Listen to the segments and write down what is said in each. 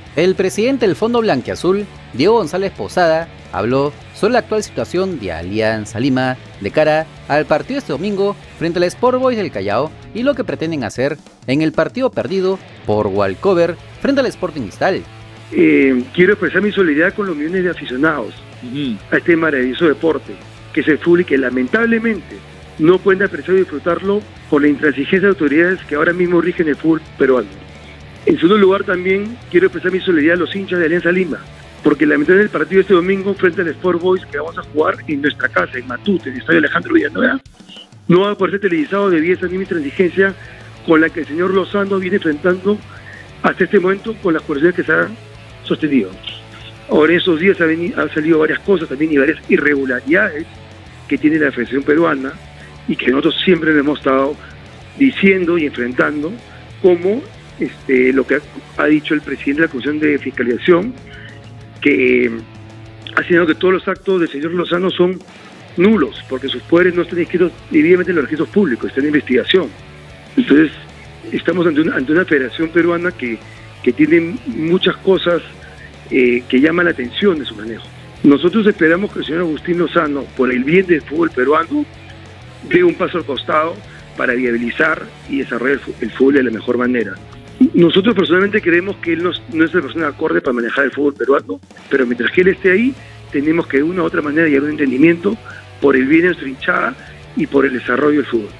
El presidente del Fondo Blanquiazul, Diego González Posada, habló sobre la actual situación de Alianza Lima de cara al partido este domingo frente al Sport Boys del Callao y lo que pretenden hacer en el partido perdido por walkover frente al Sporting Cristal. Quiero expresar mi solidaridad con los millones de aficionados a este maravilloso deporte, que es el fútbol y que lamentablemente no pueden apreciar y disfrutarlo por la intransigencia de autoridades que ahora mismo rigen el fútbol peruano. En segundo lugar, también quiero expresar mi solidaridad a los hinchas de Alianza Lima, porque lamentablemente el partido este domingo frente al Sport Boys, que vamos a jugar en nuestra casa, en Matute, en el estadio Alejandro Villanueva, no va a poder ser televisado debido a esa misma intransigencia con la que el señor Lozano viene enfrentando hasta este momento con las acusaciones que se han sostenido. Ahora, en esos días han salido varias cosas también y varias irregularidades que tiene la Federación Peruana y que nosotros siempre le hemos estado diciendo y enfrentando, como lo que ha dicho el presidente de la Comisión de Fiscalización, que ha señalado que todos los actos del señor Lozano son nulos, porque sus poderes no están inscritos debidamente en los registros públicos, están en investigación. Entonces, estamos ante una federación peruana que tiene muchas cosas que llaman la atención de su manejo. Nosotros esperamos que el señor Agustín Lozano, por el bien del fútbol peruano, dé un paso al costado para viabilizar y desarrollar el fútbol de la mejor manera. Nosotros personalmente creemos que él no es la persona acorde para manejar el fútbol peruano, pero mientras que él esté ahí, tenemos que de una u otra manera llegar a un entendimiento por el bien de nuestra hinchada y por el desarrollo del fútbol.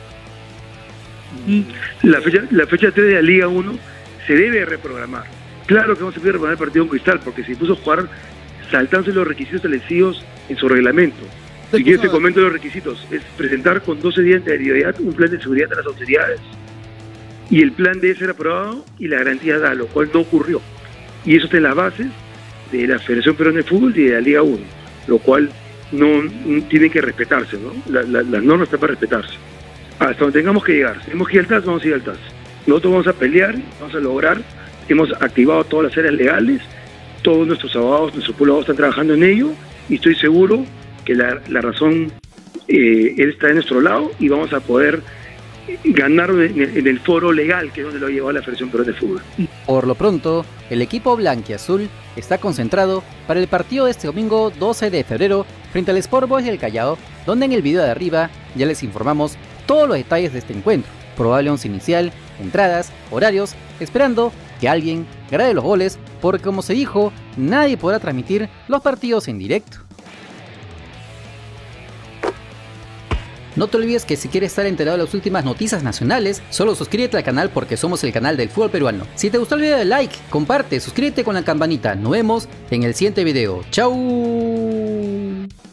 La fecha 3 de la Liga 1 se debe reprogramar. Claro que no se puede reprogramar el partido con Cristal, porque se puso a jugar saltándose los requisitos establecidos en su reglamento. Si quieres te comento los requisitos. Es presentar con 12 días de anterioridad un plan de seguridad a las autoridades. Y el plan debe ser aprobado y la garantía da, lo cual no ocurrió. Y eso está en las bases de la Federación Peruana de Fútbol y de la Liga 1, lo cual no tienen que respetarse, ¿no? Las normas están para respetarse. Hasta donde tengamos que llegar. Si tenemos que ir al TAS, vamos a ir al TAS. Nosotros vamos a pelear, vamos a lograr. Hemos activado todas las áreas legales, todos nuestros abogados, nuestros abogados están trabajando en ello y estoy seguro que la razón él está de nuestro lado y vamos a poder ganar en el foro legal, que es donde lo ha llevado la Federación Peruana de Fútbol. Por lo pronto, el equipo blanquiazul está concentrado para el partido de este domingo 12 de febrero frente al Sport Boys del Callao, donde en el video de arriba ya les informamos todos los detalles de este encuentro, probable once inicial, entradas, horarios, esperando que alguien grabe los goles, porque como se dijo, nadie podrá transmitir los partidos en directo. No te olvides que si quieres estar enterado de las últimas noticias nacionales, solo suscríbete al canal porque somos el canal del fútbol peruano. Si te gustó el video, dale like, comparte, suscríbete con la campanita. Nos vemos en el siguiente video. ¡Chau!